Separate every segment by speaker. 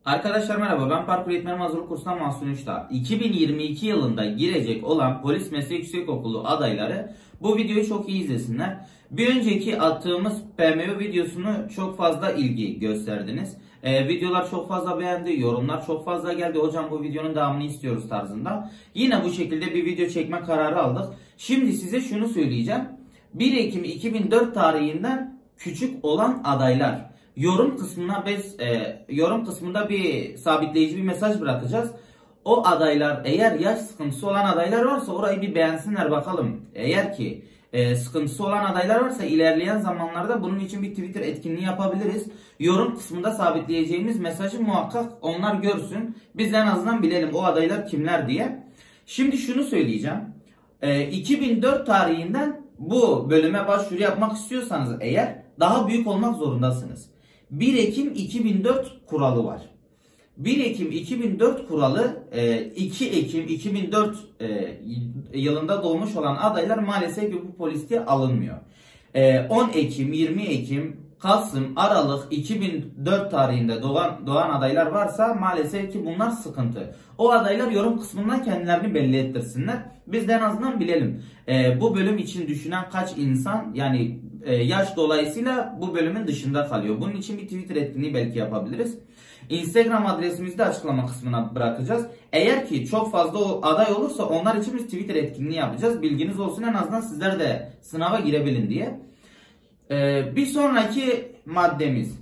Speaker 1: Arkadaşlar merhaba, ben parkur eğitmeni hazırlık kursundan Mahsun Üçdağ. 2022 yılında girecek olan Polis Meslek Yüksekokulu adayları bu videoyu çok iyi izlesinler. Bir önceki attığımız PMO videosunu çok fazla ilgi gösterdiniz. Videolar çok fazla beğendi, yorumlar çok fazla geldi. Hocam bu videonun devamını istiyoruz tarzında. Yine bu şekilde bir video çekme kararı aldık. Şimdi size şunu söyleyeceğim. 1 Ekim 2004 tarihinden küçük olan adaylar. Yorum kısmında bir sabitleyici bir mesaj bırakacağız. O adaylar, eğer yaş sıkıntısı olan adaylar varsa orayı bir beğensinler bakalım. Eğer ki sıkıntısı olan adaylar varsa ilerleyen zamanlarda bunun için bir Twitter etkinliği yapabiliriz. Yorum kısmında sabitleyeceğimiz mesajı muhakkak onlar görsün. Biz en azından bilelim o adaylar kimler diye. Şimdi şunu söyleyeceğim. 2004 tarihinden bu bölüme başvuru yapmak istiyorsanız eğer daha büyük olmak zorundasınız. 1 Ekim 2004 kuralı var. 1 Ekim 2004 kuralı 2 Ekim 2004 yılında doğmuş olan adaylar maalesef bu polisiye alınmıyor. 10 Ekim, 20 Ekim, Kasım, Aralık 2004 tarihinde doğan adaylar varsa maalesef ki bunlar sıkıntı. O adaylar yorum kısmından kendilerini belli ettirsinler. Biz de en azından bilelim. Bu bölüm için düşünen kaç insan yani yaş dolayısıyla bu bölümün dışında kalıyor. Bunun için bir Twitter etkinliği belki yapabiliriz. Instagram adresimizi de açıklama kısmına bırakacağız. Eğer ki çok fazla aday olursa onlar için biz Twitter etkinliği yapacağız. Bilginiz olsun, en azından sizler de sınava girebilin diye. Bir sonraki maddemiz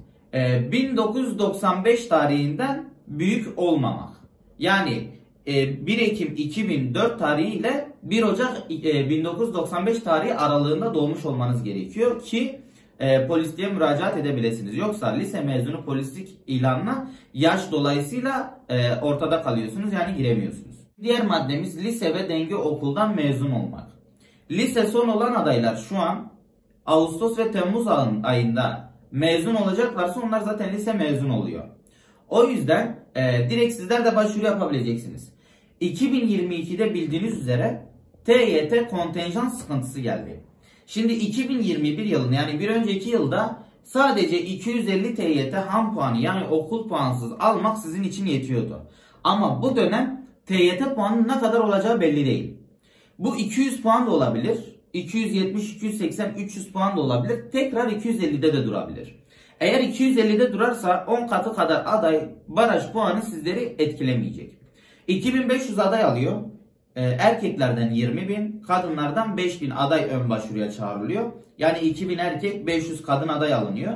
Speaker 1: 1995 tarihinden büyük olmamak. Yani 1 Ekim 2004 tarihi ile 1 Ocak 1995 tarihi aralığında doğmuş olmanız gerekiyor ki polisliğe müracaat edebilirsiniz. Yoksa lise mezunu polislik ilanına yaş dolayısıyla ortada kalıyorsunuz, yani giremiyorsunuz. Diğer maddemiz lise ve denge okuldan mezun olmak. Lise son olan adaylar şu an Ağustos ve Temmuz ayında mezun olacaklarsa onlar zaten lise mezun oluyor. O yüzden direkt sizler de başvuru yapabileceksiniz. 2022'de bildiğiniz üzere TYT kontenjan sıkıntısı geldi. Şimdi 2021 yılında, yani bir önceki yılda sadece 250 TYT ham puanı, yani okul puansız almak sizin için yetiyordu. Ama bu dönem TYT puanının ne kadar olacağı belli değil. Bu 200 puan da olabilir. 270, 280, 300 puan da olabilir. Tekrar 250'de de durabilir. Eğer 250'de durarsa 10 katı kadar aday baraj puanı sizleri etkilemeyecek. 2500 aday alıyor. Erkeklerden 20.000, kadınlardan 5.000 aday ön başvuruya çağrılıyor. Yani 2000 erkek, 500 kadın aday alınıyor.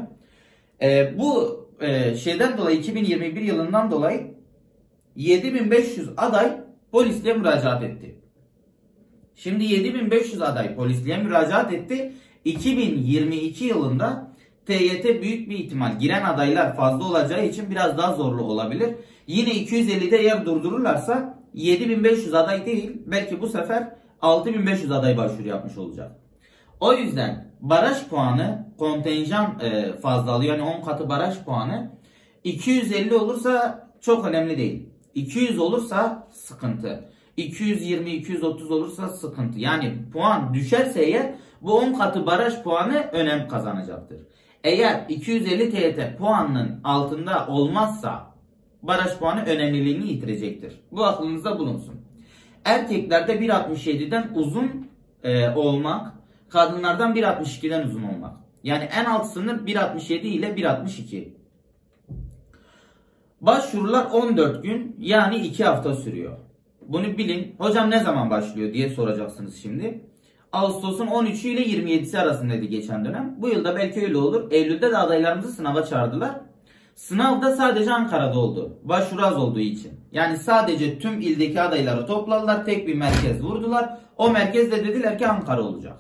Speaker 1: Bu şeyden dolayı 2021 yılından dolayı 7500 aday polisliğe müracaat etti. Şimdi 7500 aday polisliğe müracaat etti. 2022 yılında TYT büyük bir ihtimal giren adaylar fazla olacağı için biraz daha zorlu olabilir. Yine 250'de eğer durdururlarsa 7500 aday değil, belki bu sefer 6500 aday başvuru yapmış olacak. O yüzden baraj puanı kontenjan fazlalığı, yani 10 katı baraj puanı 250 olursa çok önemli değil. 200 olursa sıkıntı. 220, 230 olursa sıkıntı. Yani puan düşerse eğer bu 10 katı baraj puanı önem kazanacaktır. Eğer 250 TYT puanının altında olmazsa baraj puanı önemliliğini yitirecektir. Bu aklınızda bulunsun. Erkeklerde 1.67'den uzun olmak, kadınlardan 1.62'den uzun olmak. Yani en alt sınır 1.67 ile 1.62. Başvurular 14 gün, yani 2 hafta sürüyor. Bunu bilin. Hocam ne zaman başlıyor diye soracaksınız şimdi. Ağustos'un 13'ü ile 27'si arasındaydı geçen dönem. Bu yılda belki öyle olur. Eylül'de de adaylarımızı sınava çağırdılar. Sınavda sadece Ankara'da oldu. Başvuru az olduğu için. Yani sadece tüm ildeki adayları topladılar. Tek bir merkez vurdular. O merkezde dediler ki Ankara olacak.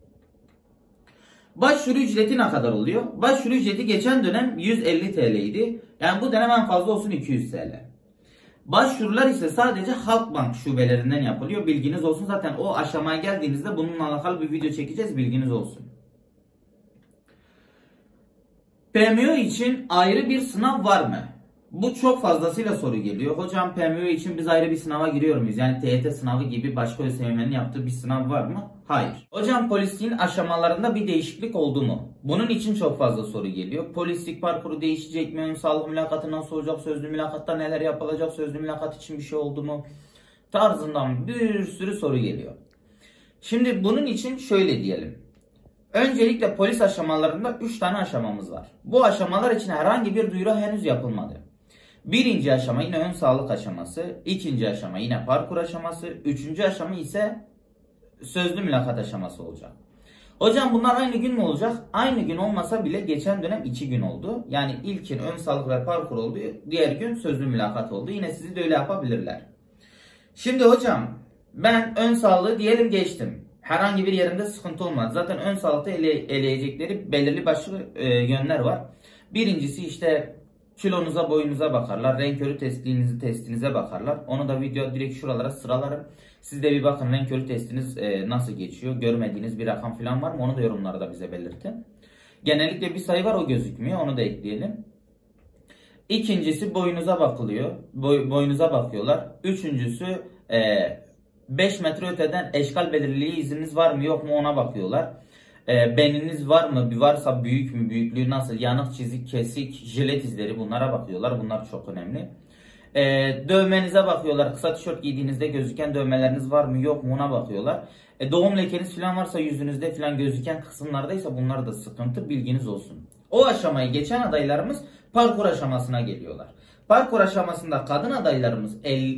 Speaker 1: Başvuru ücreti ne kadar oluyor? Başvuru ücreti geçen dönem 150 TL idi. Yani bu dönem en fazla olsun 200 TL. Başvurular ise sadece Halkbank şubelerinden yapılıyor. Bilginiz olsun. Zaten o aşamaya geldiğinizde bununla alakalı bir video çekeceğiz. Bilginiz olsun. PMO için ayrı bir sınav var mı? Bu çok fazlasıyla soru geliyor. Hocam PMÜ için biz ayrı bir sınava giriyor muyuz? Yani TYT sınavı gibi başka ÖSYM'nin yaptığı bir sınav var mı? Hayır. Hocam polisliğin aşamalarında bir değişiklik oldu mu? Bunun için çok fazla soru geliyor. Polislik parkuru değişecek mi? Ön sağlık mülakatı nasıl olacak? Sözlü mülakatta neler yapılacak? Sözlü mülakat için bir şey oldu mu? Tarzından bir sürü soru geliyor. Şimdi bunun için şöyle diyelim. Öncelikle polis aşamalarında 3 tane aşamamız var. Bu aşamalar için herhangi bir duyuru henüz yapılmadı. Birinci aşama yine ön sağlık aşaması, ikinci aşama yine parkur aşaması, üçüncü aşama ise sözlü mülakat aşaması olacak. Hocam bunlar aynı gün mü olacak? Aynı gün olmasa bile geçen dönem 2 gün oldu. Yani ilkin ön sağlık ve parkur oldu, diğer gün sözlü mülakat oldu. Yine sizi de öyle yapabilirler. Şimdi hocam ben ön sağlığı diyelim geçtim. Herhangi bir yerinde sıkıntı olmaz. Zaten ön sağlıkta eleyecekleri belirli başlı yönler var. Birincisi işte kilonuza, boyunuza bakarlar. Renk körü testinize bakarlar. Onu da video direkt şuralara sıralarım. Siz de bir bakın renk körü testiniz nasıl geçiyor. Görmediğiniz bir rakam falan var mı? Onu da yorumlarda bize belirtin. Genellikle bir sayı var, o gözükmüyor. Onu da ekleyelim. İkincisi boyunuza bakılıyor. Boyunuza bakıyorlar. Üçüncüsü 5 metre öteden eşkal belirliliği izniniz var mı yok mu ona bakıyorlar. Beniniz var mı? Bir varsa büyük mü? Büyüklüğü nasıl? Yanık, çizik, kesik, jilet izleri, bunlara bakıyorlar. Bunlar çok önemli. Dövmenize bakıyorlar. Kısa tişört giydiğinizde gözüken dövmeleriniz var mı yok mu ona bakıyorlar. Doğum lekeniz falan varsa yüzünüzde falan gözüken kısımlardaysa bunlar da sıkıntı, bilginiz olsun. O aşamayı geçen adaylarımız parkur aşamasına geliyorlar. Parkur aşamasında kadın adaylarımız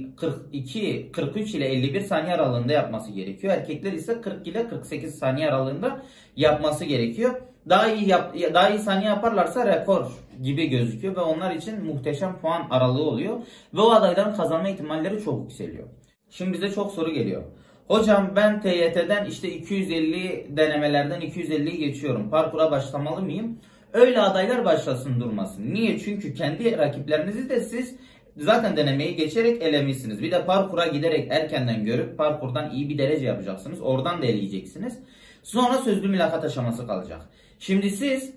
Speaker 1: 43 ile 51 saniye aralığında yapması gerekiyor. Erkekler ise 40 ile 48 saniye aralığında yapması gerekiyor. Daha iyi saniye yaparlarsa rekor gibi gözüküyor ve onlar için muhteşem puan aralığı oluyor ve o adayların kazanma ihtimalleri çok yükseliyor. Şimdi bize çok soru geliyor. Hocam ben TYT'den işte 250 denemelerden 250'yi geçiyorum. Parkura başlamalı mıyım? Öyle adaylar başlasın, durmasın. Niye? Çünkü kendi rakiplerinizi de siz zaten denemeyi geçerek elemişsiniz. Bir de parkura giderek erkenden görüp parkurdan iyi bir derece yapacaksınız. Oradan da eleyeceksiniz. Sonra sözlü mülakat aşaması kalacak. Şimdi siz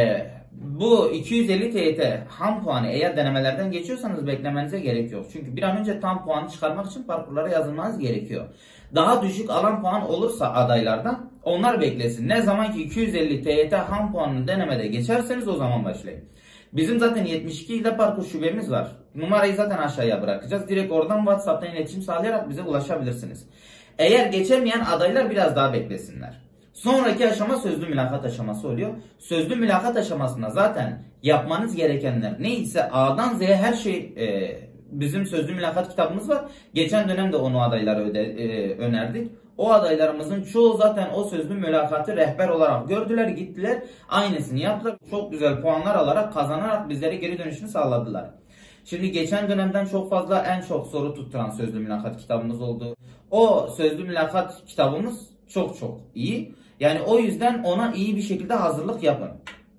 Speaker 1: bu 250 TYT ham puanı eğer denemelerden geçiyorsanız beklemenize gerek yok. Çünkü bir an önce tam puanı çıkarmak için parkurlara yazılmanız gerekiyor. Daha düşük alan puan olursa adaylardan onlar beklesin. Ne zaman ki 250 TYT ham puanını denemede geçerseniz o zaman başlayın. Bizim zaten 72 ile parkur şubemiz var. Numarayı zaten aşağıya bırakacağız. Direkt oradan WhatsApp'tan iletişim sağlayarak bize ulaşabilirsiniz. Eğer geçemeyen adaylar biraz daha beklesinler. Sonraki aşama sözlü mülakat aşaması oluyor. Sözlü mülakat aşamasında zaten yapmanız gerekenler neyse A'dan Z'ye her şey bizim sözlü mülakat kitabımız var. Geçen dönemde onu adaylara önerdik. O adaylarımızın çoğu zaten o sözlü mülakatı rehber olarak gördüler, gittiler, aynısını yaptılar. Çok güzel puanlar alarak, kazanarak bizlere geri dönüşünü sağladılar. Şimdi geçen dönemden çok fazla en çok soru tutturan sözlü mülakat kitabımız oldu. O sözlü mülakat kitabımız çok iyi. Yani o yüzden ona iyi bir şekilde hazırlık yapın.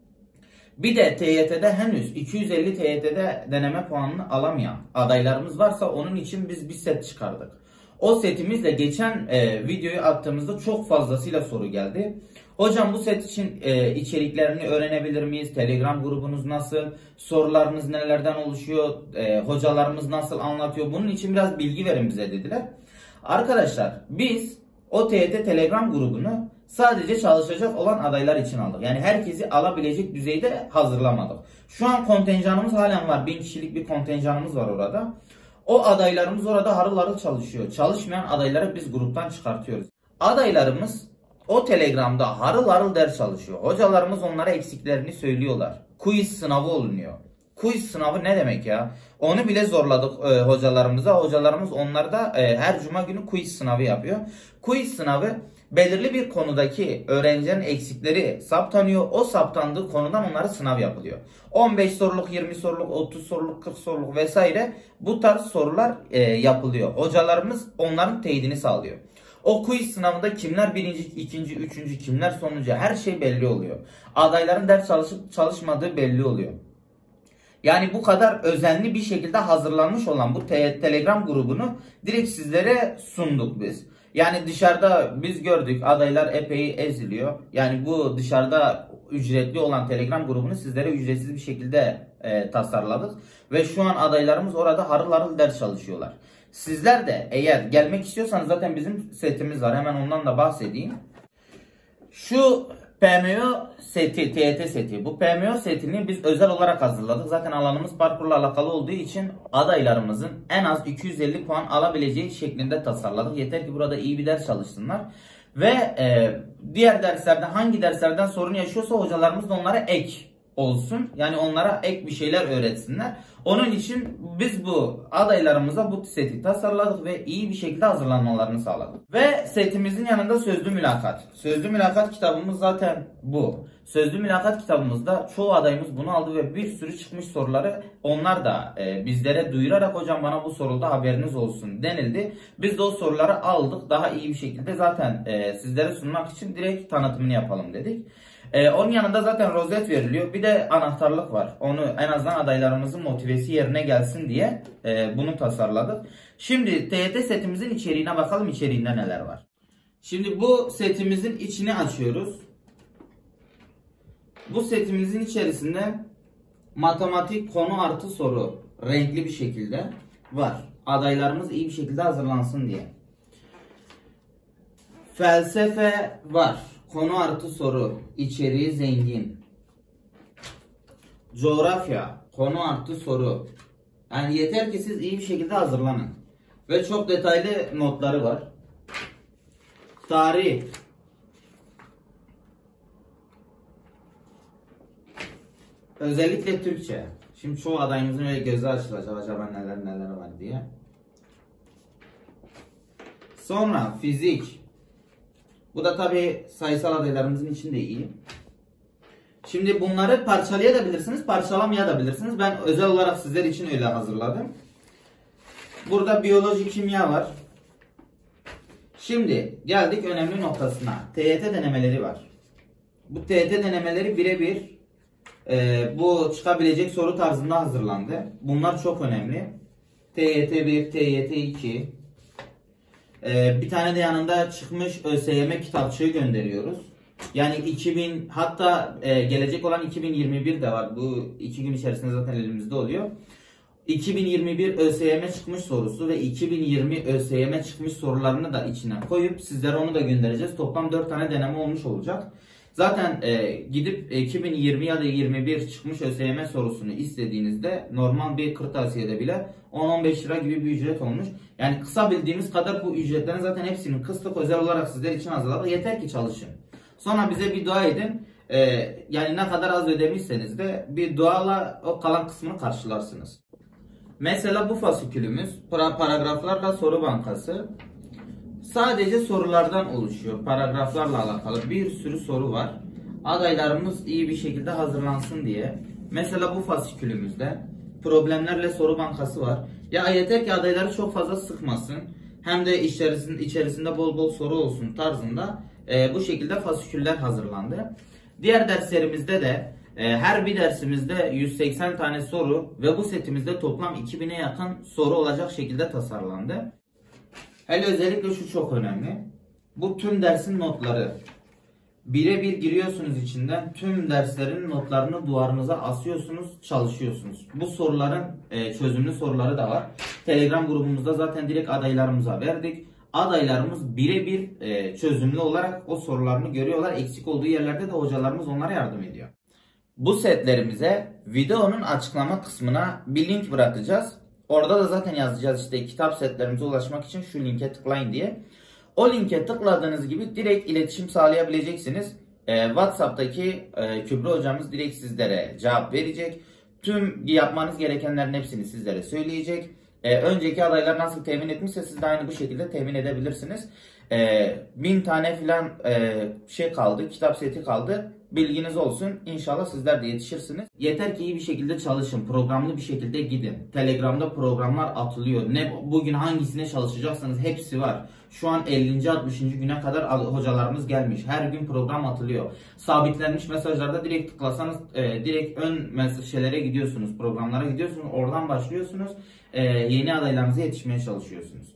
Speaker 1: Bir de TYT'de henüz 250 TYT'de deneme puanını alamayan adaylarımız varsa onun için biz bir set çıkardık. O setimizle geçen videoyu attığımızda çok fazlasıyla soru geldi. Hocam bu set için içeriklerini öğrenebilir miyiz? Telegram grubunuz nasıl? Sorularınız nelerden oluşuyor? Hocalarımız nasıl anlatıyor? Bunun için biraz bilgi verin bize dediler. Arkadaşlar biz o TYT Telegram grubunu sadece çalışacak olan adaylar için aldık. Yani herkesi alabilecek düzeyde hazırlamadık. Şu an kontenjanımız halen var. 1000 kişilik bir kontenjanımız var orada. O adaylarımız orada harıl harıl çalışıyor. Çalışmayan adayları biz gruptan çıkartıyoruz. Adaylarımız o Telegram'da harıl harıl ders çalışıyor. Hocalarımız onlara eksiklerini söylüyorlar. Quiz sınavı olunuyor. Quiz sınavı ne demek ya? Onu bile zorladık hocalarımıza. Hocalarımız onlarda her cuma günü quiz sınavı yapıyor. Quiz sınavı belirli bir konudaki öğrencilerin eksikleri saptanıyor. O saptandığı konudan onlara sınav yapılıyor. 15 soruluk, 20 soruluk, 30 soruluk, 40 soruluk vesaire bu tarz sorular yapılıyor. Hocalarımız onların teyidini sağlıyor. O quiz sınavında kimler birinci, ikinci, üçüncü, kimler sonuncu her şey belli oluyor. Adayların ders çalışıp çalışmadığı belli oluyor. Yani bu kadar özenli bir şekilde hazırlanmış olan bu Telegram grubunu direkt sizlere sunduk biz. Yani dışarıda biz gördük adaylar epey eziliyor. Yani bu dışarıda ücretli olan Telegram grubunu sizlere ücretsiz bir şekilde tasarladık. Ve şu an adaylarımız orada harıl harıl ders çalışıyorlar. Sizler de eğer gelmek istiyorsanız zaten bizim setimiz var. Hemen ondan da bahsedeyim. Şu PMO seti, TYT seti. Bu PMO setini biz özel olarak hazırladık. Zaten alanımız parkurla alakalı olduğu için adaylarımızın en az 250 puan alabileceği şeklinde tasarladık. Yeter ki burada iyi bir ders çalışsınlar. Ve diğer derslerde hangi derslerden sorun yaşıyorsa hocalarımız da onlara ek olsun. Yani onlara ek bir şeyler öğretsinler. Onun için biz bu adaylarımıza bu seti tasarladık ve iyi bir şekilde hazırlanmalarını sağladık. Ve setimizin yanında sözlü mülakat. Sözlü mülakat kitabımız zaten bu. Sözlü mülakat kitabımızda çoğu adayımız bunu aldı ve bir sürü çıkmış soruları onlar da bizlere duyurarak hocam bana bu sorulda haberiniz olsun denildi. Biz de o soruları aldık. Daha iyi bir şekilde zaten sizlere sunmak için direkt tanıtımını yapalım dedik. Onun yanında zaten rozet veriliyor. Bir de anahtarlık var. Onu en azından adaylarımızın motivesi yerine gelsin diye bunu tasarladık. Şimdi TYT setimizin içeriğine bakalım. İçeriğinde neler var. Şimdi bu setimizin içini açıyoruz. Bu setimizin içerisinde matematik konu artı soru renkli bir şekilde var. Adaylarımız iyi bir şekilde hazırlansın diye. Felsefe var. Konu artı soru, içeriği zengin. Coğrafya, konu artı soru. Yani yeter ki siz iyi bir şekilde hazırlanın. Ve çok detaylı notları var. Tarih. Özellikle Türkçe. Şimdi çoğu adayımızın öyle gözü açılacak acaba neler var diye. Sonra fizik. Bu da tabi sayısal adaylarımızın için de iyi. Şimdi bunları parçalayabilirsiniz, parçalamayabilirsiniz. Ben özel olarak sizler için öyle hazırladım. Burada biyoloji, kimya var. Şimdi geldik önemli noktasına. TYT denemeleri var. Bu TYT denemeleri birebir bu çıkabilecek soru tarzında hazırlandı. Bunlar çok önemli. TYT 1, TYT 2. Bir tane de yanında çıkmış ÖSYM kitapçığı gönderiyoruz. Yani 2000 hatta gelecek olan 2021 de var. Bu 2 gün içerisinde zaten elimizde oluyor. 2021 ÖSYM çıkmış sorusu ve 2020 ÖSYM çıkmış sorularını da içine koyup sizlere onu da göndereceğiz. Toplam 4 tane deneme olmuş olacak. Zaten gidip 2020 ya da 21 çıkmış ÖSYM sorusunu istediğinizde normal bir kırtasiyede bile 10-15 lira gibi bir ücret olmuş. Yani kısa bildiğimiz kadar bu ücretlerin zaten hepsini kıstık, özel olarak sizler için hazırladık. Yeter ki çalışın. Sonra bize bir dua edin. Yani ne kadar az ödemişseniz de bir duayla o kalan kısmını karşılarsınız. Mesela bu fasikülümüz paragraflarla soru bankası. Sadece sorulardan oluşuyor. Paragraflarla alakalı bir sürü soru var. Adaylarımız iyi bir şekilde hazırlansın diye. Mesela bu fasikülümüzde problemlerle soru bankası var. Ya yeter ki adayları çok fazla sıkmasın. Hem de içerisinde bol bol soru olsun tarzında bu şekilde fasiküller hazırlandı. Diğer derslerimizde de her bir dersimizde 180 tane soru ve bu setimizde toplam 2000'e yakın soru olacak şekilde tasarlandı. Hele özellikle şu çok önemli. Bu tüm dersin notları. Birebir giriyorsunuz içinden. Tüm derslerin notlarını duvarınıza asıyorsunuz, çalışıyorsunuz. Bu soruların çözümlü soruları da var. Telegram grubumuzda zaten direkt adaylarımıza verdik. Adaylarımız birebir çözümlü olarak o sorularını görüyorlar. Eksik olduğu yerlerde de hocalarımız onlara yardım ediyor. Bu setlerimize videonun açıklama kısmına bir link bırakacağız. Orada da zaten yazacağız işte kitap setlerimize ulaşmak için şu linke tıklayın diye. O linke tıkladığınız gibi direkt iletişim sağlayabileceksiniz. WhatsApp'taki Kübra hocamız direkt sizlere cevap verecek. Tüm yapmanız gerekenlerin hepsini sizlere söyleyecek. Önceki adaylar nasıl temin etmişse siz de aynı bu şekilde temin edebilirsiniz. 1000 tane filan şey kaldı, kitap seti kaldı. Bilginiz olsun. İnşallah sizler de yetişirsiniz. Yeter ki iyi bir şekilde çalışın. Programlı bir şekilde gidin. Telegram'da programlar atılıyor. Bugün hangisine çalışacaksanız hepsi var. Şu an 50. 60. güne kadar hocalarımız gelmiş. Her gün program atılıyor. Sabitlenmiş mesajlarda direkt tıklasanız direkt ön şeylere gidiyorsunuz. Programlara gidiyorsunuz. Oradan başlıyorsunuz. Yeni adaylarınıza yetişmeye çalışıyorsunuz.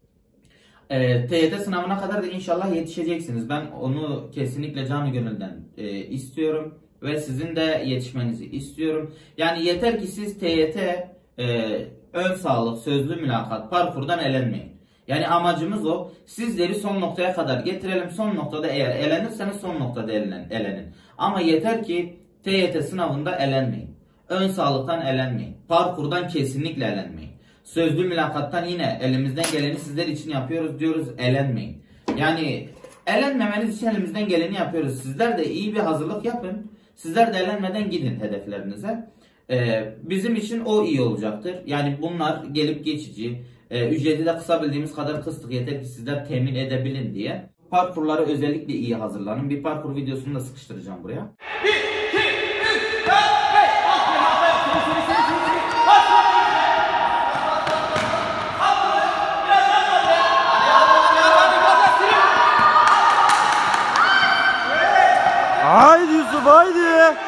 Speaker 1: TYT sınavına kadar da inşallah yetişeceksiniz. Ben onu kesinlikle canı gönülden istiyorum. ve sizin de yetişmenizi istiyorum. Yani yeter ki siz TYT, ön sağlık, sözlü mülakat, parkurdan elenmeyin. Yani amacımız o. Sizleri son noktaya kadar getirelim. Son noktada eğer elenirseniz son noktada elenin. Ama yeter ki TYT sınavında elenmeyin. Ön sağlıktan elenmeyin. Parkurdan kesinlikle elenmeyin. Sözlü mülakattan yine elimizden geleni sizler için yapıyoruz diyoruz, elenmeyin. Yani elenmemeniz için elimizden geleni yapıyoruz. Sizler de iyi bir hazırlık yapın. Sizler de elenmeden gidin hedeflerinize. Bizim için o iyi olacaktır. Yani bunlar gelip geçici. Ücreti de kısabildiğimiz kadar kıstık. Yeter ki sizler temin edebilin diye. Parkurları özellikle iyi hazırlanın. Bir parkur videosunu da sıkıştıracağım buraya.
Speaker 2: Haydi Yusuf, haydi.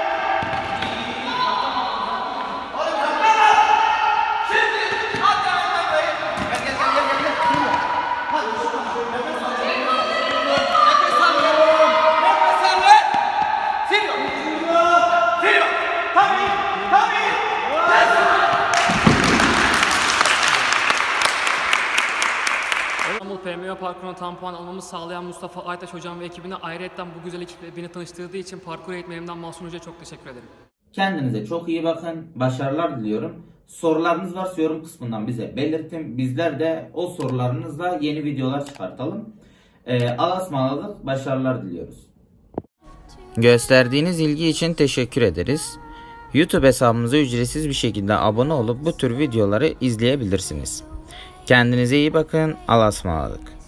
Speaker 3: İstanbul PMO Parkuru'na tam puan almamı sağlayan Mustafa Aytaş hocam ve ekibine ayrıca bu güzel ekiple beni tanıştırdığı için parkur eğitmenimden Mahsun Hoca'ya çok teşekkür ederim.
Speaker 1: Kendinize çok iyi bakın. Başarılar diliyorum. Sorularınız varsa yorum kısmından bize belirtin. Bizler de o sorularınızla yeni videolar çıkartalım. Allah'a ısmarladık. Başarılar diliyoruz.
Speaker 4: Gösterdiğiniz ilgi için teşekkür ederiz. YouTube hesabımıza ücretsiz bir şekilde abone olup bu tür videoları izleyebilirsiniz. Kendinize iyi bakın. Allah'a ısmarladık.